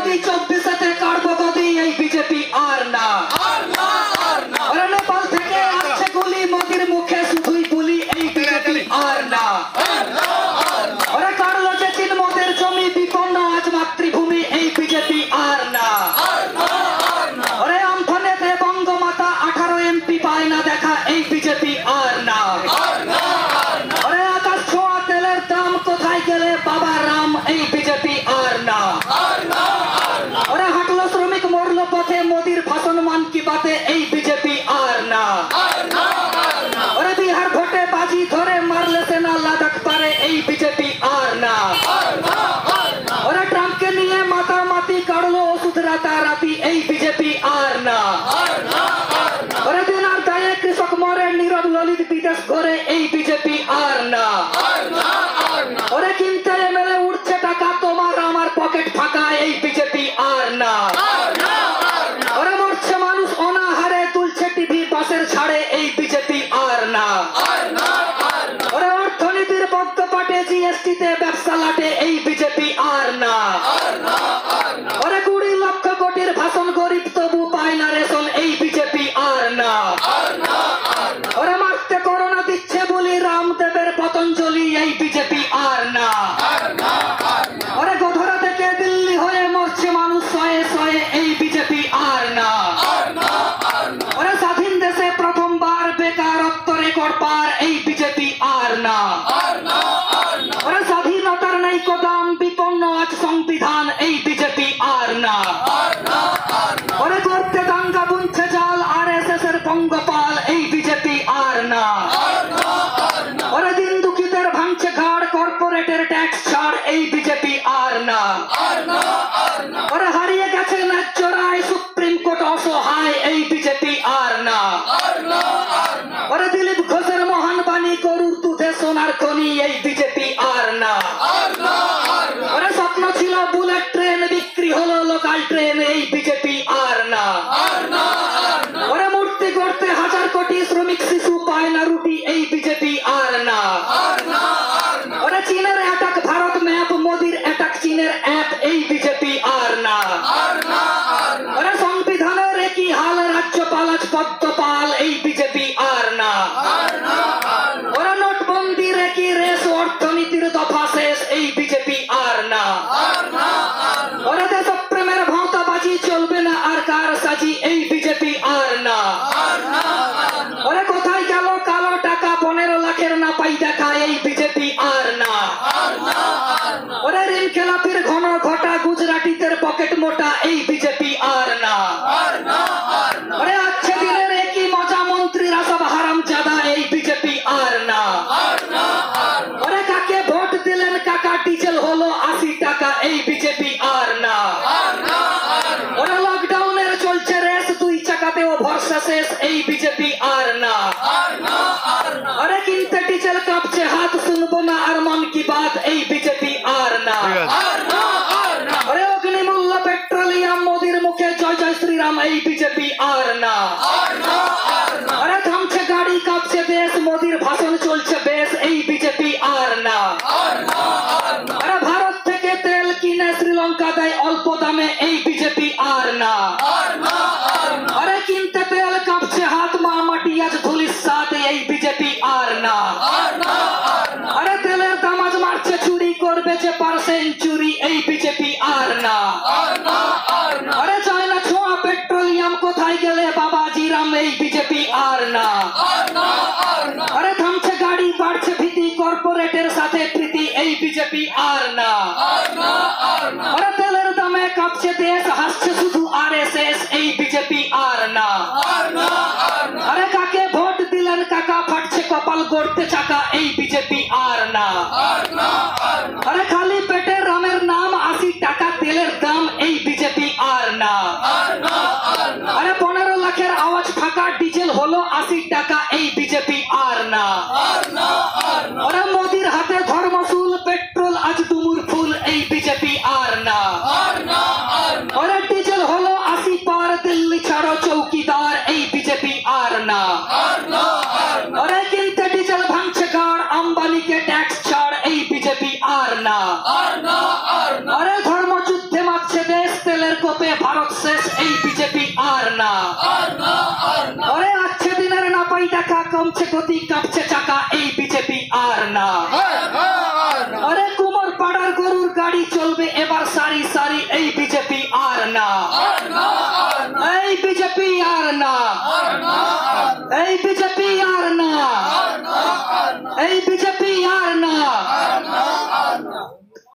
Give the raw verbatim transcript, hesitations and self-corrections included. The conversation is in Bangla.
মোদী চব্বিশেতে কাটবো গদি এই বিজেপি আর না। ওরে নেপাল থেকে আসছে গুলি মোদীর মুখে শুধুই গুলি এই বিজেপি আর না। ওরে কাটলো যে তিন মোদের জমি বিপন্ন আজ মাতৃভূমি এই বিজেপি আর না। ওরে আমফানেতে বঙ্গমাতা আঠারো এমপি পায় না দেখা এই বিজেপি আর না। ওরে আকাশ ছোঁয়া তেলের দাম কোথায় গেলে বাবা রাম এই বিজেপি আর না। ওরে হাঁটলো শ্রমিক মরলো পথে মোদীর ভাষণ মান কি বাতে এই বিজেপি আর না। ওরে বিহার ভোটে বাজি ধরে মারলে সেনা লাদাখ পারে এই বিজেপি আর না। ওরা ট্রাম্পকে নিয়ে মাতামাতি কাটলো ওষুধ রাতারাতি এই বিজেপি আর না। ওরা দিনার দায়ে কৃষক মরে নীরব ললিত বিদেশ ঘরে এই বিজেপি আর না। ওরা কিনতে এমএলএ উঠছে টাকা তোমার আমার পকেট ফাঁকা এই বিজেপি আর না। ওরা মরছে মানুষ অনাহারে তুলছে টিভি বাসের ছাড়ে এই বিজেপি আর না। ওরা অর্থনীতির বদ্ধ পাটে জিএসটিতে ব্যবসা লাটে এই বিজেপি আর না। ওরা কুড়ি লক্ষ কোটির ভাষণ গরিব তবু পায় না রেশন এই বিজেপি আর না। ওরা মারতে করোনা দিচ্ছে বলি রামদেবের পতঞ্জলি এই বিজেপি আর না। ওরা গোধরা থেকে দিল্লি হয়ে মরছে মানুষ শয়ে শয়ে এই বিজেপি আর না। ওরা স্বাধীন দেশে প্রথমবার বেকারত্ব রেকর্ড পার এই বিজেপি আর না। ওরা স্বাধীনতার নেই কদম বিপন্ন আজ সংবিধান এই বিজেপি আর না। ওরা করতে দাঙ্গা বুনছে জাল আর এস এস এর পঙ্গপাল এই বিজেপি আর না। ওরা দিন দুঃখীদের ভাঙছে ঘাড় কর্পোরেটের ট্যাক্স ছাড় এই বিজেপি আর না। ওরা হারিয়ে গেছে ন্যায্য রায় সুপ্রিম কোর্ট অসহায় এই বিজেপি আর না। ওরা দিলীপ ঘোষের মহান বাণী গরুর দুধে সোনার খনি এই বিজেপি আর না। ওরা স্বপ্ন ছিল বুলেট ট্রেন বিক্রি হলো লোকাল ট্রেন এই বিজেপি আর না। ওরা মূর্তি করতে হাজার কোটি শ্রমিক শিশু পায় না রুটি এই বিজেপি আর না। ওরা চীনের অ্যাটাক ভারত ম্যাপ মোদীর অ্যাটাক চীনের অ্যাপ এই বিজেপি আর না। ওরা সংবিধানের একই হাল রাজ্যপাল আজ পদ্মপাল এই বিজেপি আর না। ওরা নোটবন্দির একই রেস অর্থনীতির দফা শেষ এই বিজেপি আর না। ওরা দেশপ্রেমের ভাঁওতাবাজি চলবে না আর কার সাজি এই বিজেপি আর না। ওরা কোথায় গেল কালো টাকা পনেরো লাখের না পাই দেখা এই বিজেপি আর না। ওরা ঋণ খেলাপির ঘন ঘটা গুজরাটিদের পকেট মোটা এই বিজেপি আর না। ওরে আজকে দিনের একই মজা মন্ত্রীরা সব হারাম জাদা এই বিজেপি আর না। ওরে কাকে ভোট দিলেন কাকা ডিজেল হলো আশি টাকা এই বিজেপি আর না। ওরা লকডাউনের চলছে রেস দুই চাকাতেও ভরসা শেষ এই বিজেপি আর না। আরে কিনতে ডিজেল কাঁপছে হাত শুনবো না আর মন কি বাত এই বিজেপি আর না। আরে অগ্নিমূল্য পেট্রোলিয়াম মোদীর মুখে জয় জয় শ্রীরাম এই বিজেপি আর না। আরে থামছে গাড়ি কাঁপছে দেশ মোদীর ভাষণ চলছে বেশ এই বিজেপি আর না। আরে ভারত থেকে তেল কিনে শ্রীলঙ্কা দেয় অল্প দামে এই বিজেপি আর না। আরে কিনতে তেল কাঁপছে হাত মা মাটি আজ ধুলির সাথে এই বিজেপি আর না। আরে তেলের দাম আজ মারছে চুরি করবে যে পার সেঞ্চুরি এই বিজেপি আর না। আরে চায়না ছোঁয়া পেট্রোলিয়াম কোথায় গেলে বাবাজি রাম এই বিজেপি আর না। আরে থামছে গাড়ি বাড়ছে ভীতি কর্পোরেটের সাথে প্রীতি এই বিজেপি আর না। আরে তেলের দামে কাঁপছে দেশ হাসছে শুধু আর এস এস এই বিজেপি আর না। আরে কাকে ভোট দিলেন কাকা ফাটছে কপাল গড়তে চাকা এই বিজেপি আর না। আরে খালি পেটে রামের নাম আশি টাকা তেলের দাম এই বিজেপি আর না। আরে পনেরো লাখের আওয়াজ ফাঁকা ডিজেল হলো আশি টাকা এই বিজেপি আর না। আরে মোদীর হাতে ধর্মসুল পেট্রোল আজ ডুমুর ফুল এই বিজেপি আর না। আরে ডিজেল হলো আশি পার দিল্লি ছাড়ো চৌকিদার এই বিজেপি আর না। আরে কিনতে ডিজেল ভাঙছে গাড় আম্বানিকে ট্যাক্স ছাড় এই বিজেপি আর না। আরে ধর্মযুদ্ধে মারছে দেশ তেলে শেষ এই বিজেপি আর না আরে আছে দিনের না পাই দেখা কমছে গতি কাঁপছে চাকা এই বিজেপি আর না আরে কুমার পাড়ার গরুর গাড়ি চলবে এবার সারি সারি এই বিজেপি আর না এই বিজেপি আর না এই বিজেপি আর না এই বিজেপি আর না